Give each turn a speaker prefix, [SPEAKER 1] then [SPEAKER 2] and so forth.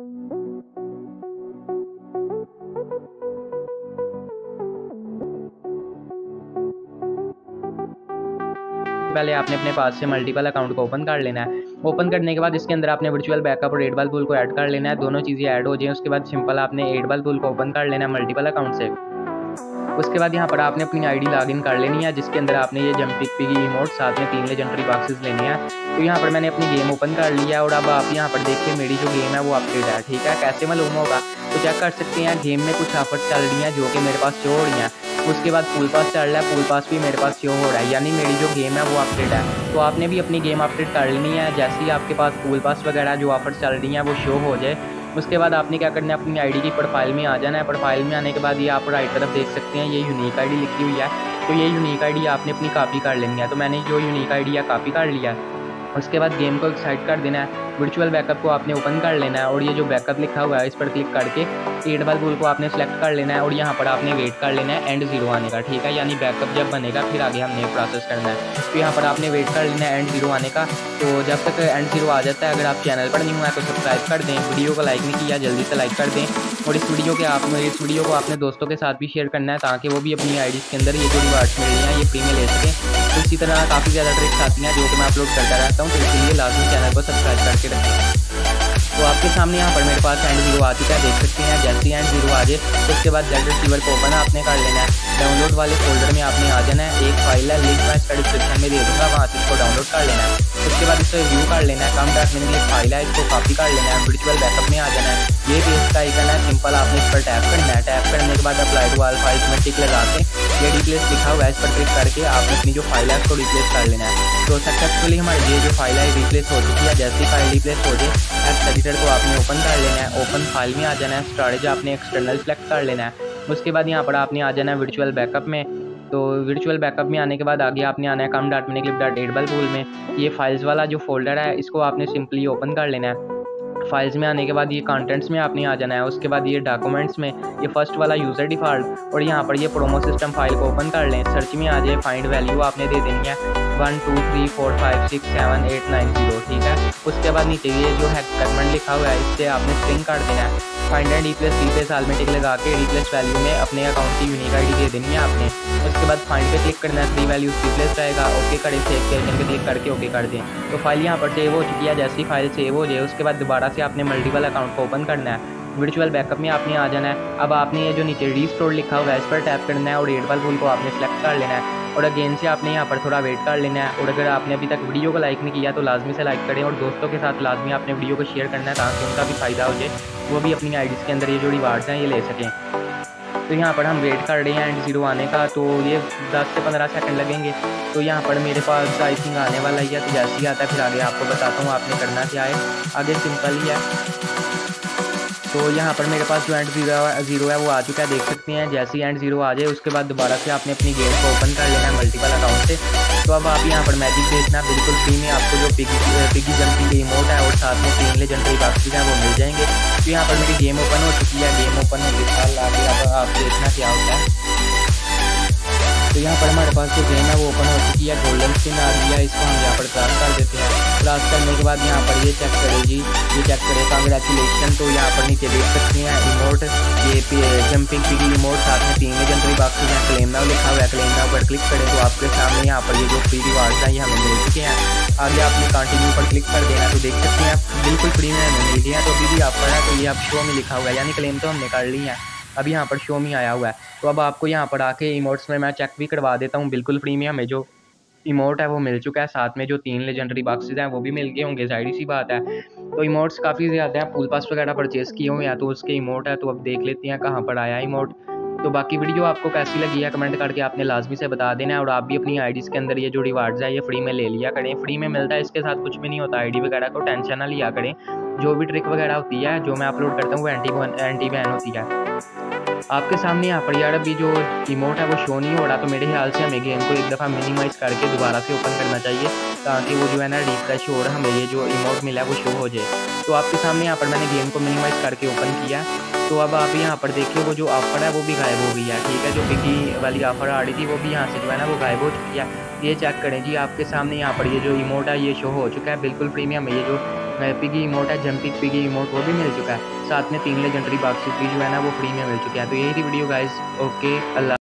[SPEAKER 1] पहले आपने अपने पास से मल्टीपल अकाउंट को ओपन कर लेना है। ओपन करने के बाद इसके अंदर आपने वर्चुअल बैकअप और 8 टूल को ऐड कर लेना है। दोनों चीज़ें ऐड हो जाए उसके बाद सिंपल आपने 8 टूल को ओपन कर लेना है मल्टीपल अकाउंट से। उसके बाद यहाँ पर आपने अपनी आईडी लॉगिन कर लेनी है, जिसके अंदर आपने ये जंपिंग पिगी इमोट साथ में 3 लेजेंडरी बॉक्सेस लेने हैं। तो यहाँ पर मैंने अपनी गेम ओपन कर लिया है और अब आप यहाँ पर देखिए मेरी जो गेम है वो अपडेट है। ठीक है, कैसे मालूम होगा तो चेक कर सकते हैं, गेम में कुछ ऑफर्स चल रही हैं जो कि मेरे पास शो हो रही हैं। उसके बाद फुल पास चल रहा है, फुल पास भी मेरे पास शो हो रहा है, यानी मेरी जो गेम है वो अपडेट है। तो आपने भी अपनी गेम अपडेट कर लेनी है। जैसे ही आपके पास फुल पास वगैरह जो ऑफर्स चल रही हैं वो शो हो जाए, उसके बाद आपने क्या करना है, अपनी आईडी की प्रोफाइल में आ जाना है। प्रोफाइल में आने के बाद ये आप राइट तरफ देख सकते हैं, ये यूनिक आईडी लिखी हुई है। तो ये यूनिक आईडी आपने अपनी कॉपी कर लेनी है। तो मैंने जो यूनिक आईडी है कॉपी कर लिया। उसके बाद गेम को एक्साइट कर देना है। वर्चुअल बैकअप को आपने ओपन कर लेना है और ये जो बैकअप लिखा हुआ है इस पर क्लिक करके 8 टूल को आपने सेलेक्ट कर लेना है और यहाँ पर आपने वेट कर लेना है एंड 0 आने का। ठीक है, यानी बैकअप जब बनेगा फिर आगे हमने प्रोसेस करना है। तो यहाँ पर आपने वेट कर लेना है एंड 0 आने का। तो जब तक एंड 0 आ जाता है, अगर आप चैनल पर नहीं हुआ है तो सब्सक्राइब कर दें। वीडियो को लाइक नहीं किया जल्दी से लाइक कर दें और इस वीडियो को अपने दोस्तों के साथ भी शेयर करना है ताकि वो भी अपनी आईडीज़ के अंदर ये जो रिवार्ड्स मिल रही हैं ये फ्री में ले सकें। तो इसी तरह काफ़ी ज़्यादा ट्रिक्स आती हैं जो कि मैं अपलोड करता रहता हूँ, तो इसलिए लाजमी चैनल को सब्सक्राइब करके रखें। तो आपके सामने यहाँ पर मेरे पास एंड 0 आ चुका है, देख सकते हैं। जैसे ही एंड 0 आ जाए उसके बाद जेड रिसीवर को ओपन आपने कर लेना है। डाउनलोड वाले फोल्डर में आपने आ जाना है। एक फाइल है, लिंक मैं इसका डिस्क्रिप्शन में दे दूँगा, वहाँ से इसको डाउनलोड कर लेना है। उसके बाद इसको व्यू कर लेना है। कम.mini की एक फाइल है, इसको कॉपी कर लेना है। वर्चुअल बैकअप में आ जाना है। ये पेज का आइकन है, सिंपल आपने इस पर टैप करना है। टैप करने के बाद अप्लाई टू ऑल फाइल्स में टिक लगा के ये रिप्लेस लिखा हुआ है इस पर क्लिक करके आपने अपनी जो फाइल है उसको रिप्लेस कर लेना है। तो सक्सेसफुली हमारी ये जो फाइल है रिप्लेस हो चुकी है। जैसी फाइल रिप्लेस हो जाए टेक्स्ट एडिटर को आपने ओपन कर लेना है। ओपन फाइल में आ जाना है। स्टोरेज आपने एक्सटर्नल सेलेक्ट कर लेना है। उसके बाद यहाँ पर आपने आ जाना है वर्चुअल बैकअप में। तो वर्चुअल बैकअप में आने के बाद आगे आपने आना है कम.mini टूल में। ये फाइल्स वाला जो फोल्डर है इसको आपने सिंपली ओपन कर लेना है। फाइल्स में आने के बाद ये कंटेंट्स में आपने आ जाना है। उसके बाद ये डॉक्यूमेंट्स में ये फर्स्ट वाला यूज़र डिफ़ॉल्ट और यहाँ पर ये प्रोमो सिस्टम फाइल को ओपन कर लें। सर्च में आ जाए, फाइंड वैल्यू आपने दे देनी है 1 2 3 4 5 6 7 8 9 0। ठीक है, उसके बाद नीचे ये जो है सेगमेंट लिखा हुआ है इससे आपने स्ट्रिंग काट देना है। फाइंड एंड रिप्लेस ऑटोमेटिक लगा के रिप्लेस वैल्यू में अपने अकाउंट की यूनिक आईडी दे देनी है आपने। उसके बाद फाइंड पे क्लिक करना है, 3 वैल्यूज रिप्लेस रहेगा। ओके करें, सेव के आइकन पे क्लिक करके ओके कर दें। तो फाइल यहाँ पर सेव हो चुकी है। जैसी फाइल सेव हो जाए उसके बाद दोबारा से आपने मल्टीपल अकाउंट को ओपन करना है। वर्चुअल बैकअप में आपने आ जाना है। अब आपने ये जो नीचे रीस्टोर लिखा हुआ है इस पर टैप करना है और 8 टूल को आपने सेलेक्ट कर लेना है और अगेन से आपने यहाँ पर थोड़ा वेट कर लेना है। और अगर आपने अभी तक वीडियो को लाइक नहीं किया तो लाजमी से लाइक करें और दोस्तों के साथ लाजमी आपने वीडियो को शेयर करना है ताकि उनका भी फ़ायदा हो जाए, वो भी अपनी आईडीज़ के अंदर ये जो रिवार्ड्स हैं ये ले सकें। तो यहाँ पर हम वेट कर रहे हैं एंड 0 आने का, तो ये 10 से 15 सेकंड लगेंगे। तो यहाँ पर मेरे पास आई थिंक आने वाला ही है। तो जैसे ही आता है फिर आगे आपको बताता हूँ आपने करना क्या है। आगे सिंपल ही है। तो यहाँ पर मेरे पास जो एंड 0 है वो आ चुका है, देख सकते हैं। जैसे ही एंड 0 आ जाए उसके बाद दोबारा से आपने अपनी गेम को ओपन कर लेना है मल्टीपल अकाउंट से। तो अब आप यहाँ पर मैजिक देखना बिल्कुल फ्री में आपको जो पिगी जंपिंग इमोट है और साथ में 3 लेजेंडरी बॉक्सेस हैं वो मिल जाएंगे। तो यहाँ पर मेरी गेम ओपन हो चुकी है। गेम ओपन होने के बाद आगे अब आप देखना क्या होता है। तो यहाँ पर हमारे पास जो गेम है वो ओपन हो चुकी है। गोल्डन स्पिन आ गई है, इसको हम यहाँ पर क्रॉस कर देते हैं। क्रॉस करने के बाद यहाँ पर ये चेक करेगी, ये चेक करे कांग्रेचुलेशन। तो यहाँ पर नीचे देख सकते हैं इमोट, ये जंपिंग पिगी इमोट साथ में 3 लेजेंडरी बॉक्सेस हैं। क्लेम नाउ लिखा हुआ है, क्लेम नाउ पर क्लिक करें तो आपके सामने यहाँ पर ये जो फ्री रिवार्ड्स हैं ये हमें मिल चुके हैं। आगे आपने कंटिन्यू पर क्लिक कर देना। तो देख सकते हैं बिल्कुल फ्री में हमें मिल गया है। तो अभी भी आपका है तो ये अब शो में लिखा हुआ है, यानी क्लेम तो हमने कर ली है। अब यहाँ पर शो में आया हुआ है। तो अब आपको यहाँ पर आके इमोट्स में मैं चेक भी करवा देता हूँ। बिल्कुल फ्री में हमें जो इमोट है वो मिल चुका है, साथ में जो 3 लेजेंडरी बॉक्सेस हैं वो भी मिल गए होंगे, जाहिर सी बात है। तो इमोट्स काफ़ी ज़्यादा हैं, फुल पास वगैरह परचेज़ किए हुए हैं तो उसके इमोट है। तो अब देख लेते हैं कहाँ पर आया इमोट। तो बाकी वीडियो आपको कैसी लगी है कमेंट करके आपने लाजमी से बता देना है। और आप भी अपनी आईडीज़ के अंदर ये जो रिवार्ड्स है ये फ्री में ले लिया करें। फ्री में मिलता है, इसके साथ कुछ भी नहीं होता। आईडी वगैरह को टेंशन ना लिया करें। जो भी ट्रिक वगैरह होती है जो मैं अपलोड करता हूँ वो एंटी बैन होती है। आपके सामने यहाँ पर यार अभी जो इमोट है वो शो नहीं हो रहा, तो मेरे ख्याल से हमें गेम को एक दफ़ा मिनिमाइज़ करके दोबारा से ओपन करना चाहिए ताकि वो जो है ना रिफ्रेश हो और हमें ये जो इमोट मिला है वो शो हो जाए। तो आपके सामने यहाँ पर मैंने गेम को मिनिमाइज़ करके ओपन किया। तो अब आप यहाँ पर देखिए वो जो ऑफ़र है वो भी गायब हो गई है। ठीक है, जो पिगी वाली ऑफ़र आ रही थी वो भी यहाँ से जो है ना वो गायब हो चुकी है। ये चेक करें जी, आपके सामने यहाँ पर ये जो इमोट है ये शो हो चुका है। बिल्कुल फ्री में हमें ये जो पिगी इमोट है, जंपिक पिगी इमोट, वो भी मिल चुका है। साथ में 3 लेजेंडरी बॉक्सेस भी जो है ना वो फ्री में मिल चुके हैं। तो यही थी वीडियो गाइस। ओके, अल्लाह।